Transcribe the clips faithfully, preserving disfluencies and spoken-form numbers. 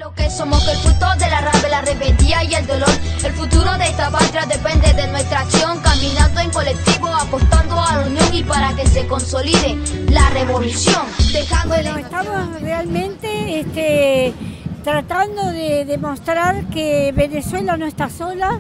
Lo que somos, que el fruto de la rabia, la rebeldía y el dolor. El futuro de esta patria depende de nuestra acción, caminando en colectivo, apostando a la unión y para que se consolide la revolución. Dejando bueno, estamos realmente este, tratando de demostrar que Venezuela no está sola,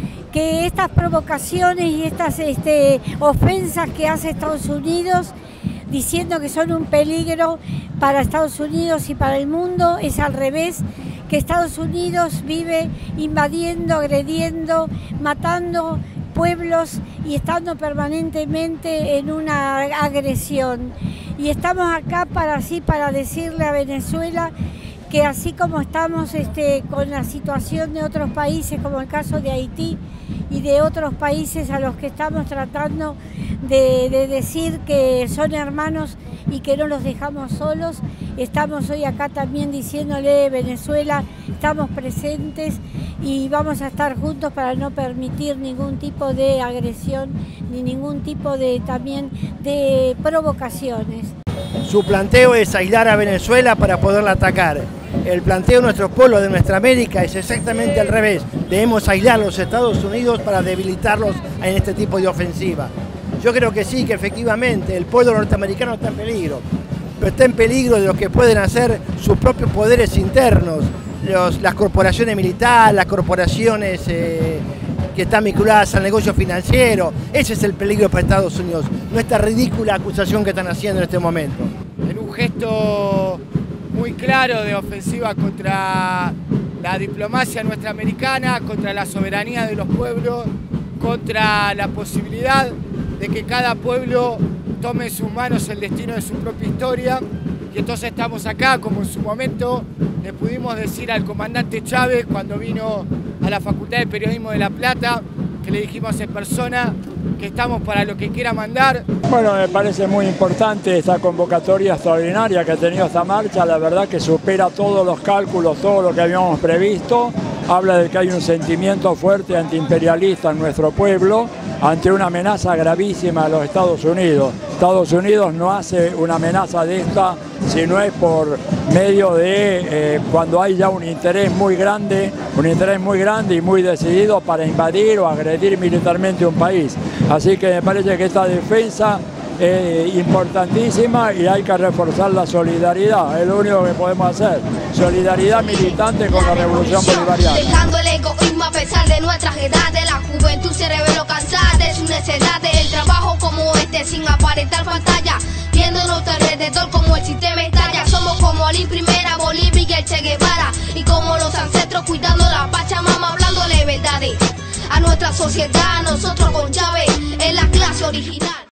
que estas provocaciones y estas este, ofensas que hace Estados Unidos, diciendo que son un peligro para Estados Unidos y para el mundo, es al revés, que Estados Unidos vive invadiendo, agrediendo, matando pueblos y estando permanentemente en una agresión. Y estamos acá para así para decirle a Venezuela que así como estamos este, con la situación de otros países, como el caso de Haití y de otros países a los que estamos tratando de, de decir que son hermanos y que no los dejamos solos, estamos hoy acá también diciéndole a Venezuela, estamos presentes y vamos a estar juntos para no permitir ningún tipo de agresión ni ningún tipo de también de provocaciones. Su planteo es aislar a Venezuela para poderla atacar. El planteo de nuestro pueblo, de nuestra América, es exactamente al revés. Debemos aislar a los Estados Unidos para debilitarlos en este tipo de ofensiva. Yo creo que sí, que efectivamente el pueblo norteamericano está en peligro, pero está en peligro de lo que pueden hacer sus propios poderes internos, los, las corporaciones militares, las corporaciones eh, que están vinculadas al negocio financiero. Ese es el peligro para Estados Unidos, no esta ridícula acusación que están haciendo en este momento. En un gesto muy claro de ofensiva contra la diplomacia nuestra americana, contra la soberanía de los pueblos, contra la posibilidad de que cada pueblo tome en sus manos el destino de su propia historia. Y entonces estamos acá, como en su momento le pudimos decir al comandante Chávez cuando vino a la Facultad de Periodismo de La Plata, que le dijimos en persona que estamos para lo que quiera mandar. Bueno, me parece muy importante esta convocatoria extraordinaria que ha tenido esta marcha, la verdad que supera todos los cálculos, todo lo que habíamos previsto, habla de que hay un sentimiento fuerte antiimperialista en nuestro pueblo ante una amenaza gravísima de los Estados Unidos. Estados Unidos no hace una amenaza de esta si no es por medio de eh, cuando hay ya un interés muy grande, un interés muy grande y muy decidido para invadir o agredir militarmente un país. Así que me parece que esta defensa es importantísima y hay que reforzar la solidaridad, es lo único que podemos hacer. Solidaridad militante con la revolución bolivariana. Dejando el egoísmo a pesar de nuestras edades, la juventud se reveló cansada de sus necesidades, el trabajo como este sin aparentar pantalla, viendo a nuestro alrededor como el sistema estalla. Somos como Ali Primera, Bolivia y el Che Guevara, y como los ancestros cuidando la Pachamama, hablándole verdades a nuestra sociedad, nosotros con Chávez en la clase original.